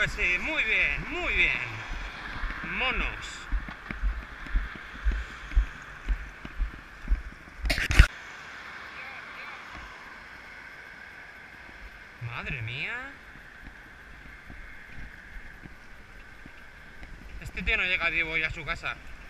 que sí, muy bien, muy bien. Monos. Madre mía. Este tío no llega vivo ya a su casa.